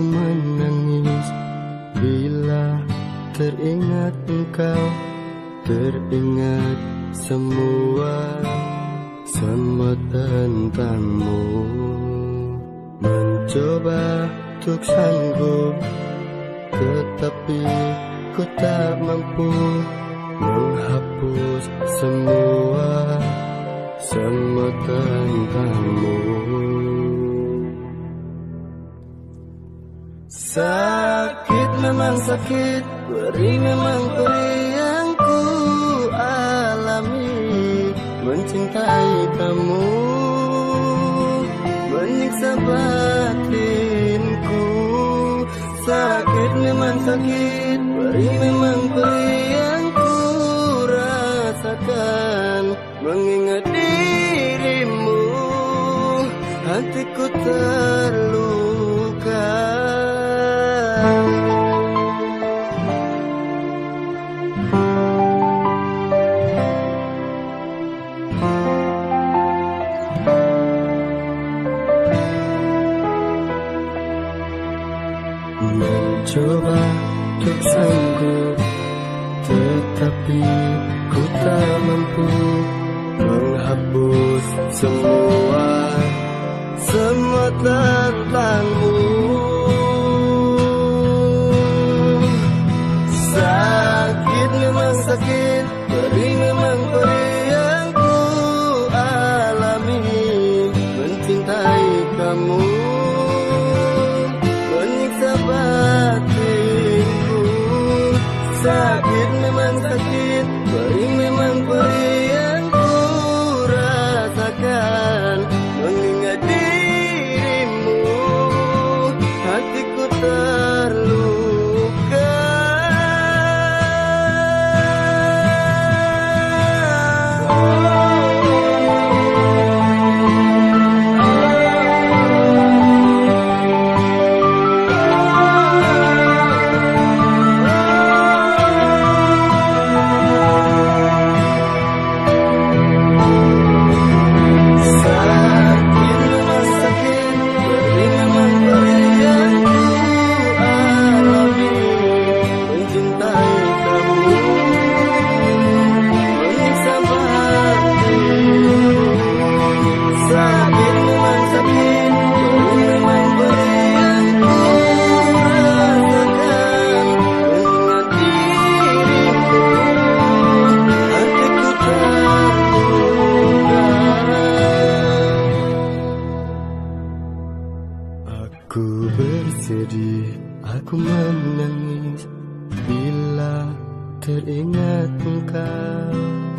menangis bila teringat engkau, teringat semua tentangmu. Mencoba untuk sanggup, tetapi ku tak mampu menghapus semua tentangmu. Sakit memang sakit, perih memang perih yang ku alami. Mencintai kamu menyiksa batinku. Sakit memang sakit, perih memang perih yang ku rasakan. Mengingat dirimu, hatiku terluka. Mencoba untuk sanggup, tetapi ku tak mampu menghapus semua tentangmu. Sakit memang sakit, perih memang perih yang ku alami. Mencintai kamu menyiksa batinku. Sakit memang sakit, perih memang perih yang ku rasakan. Mengingat dirimu, hatiku terluka. Aku bersedih, aku menangis bila teringat engkau.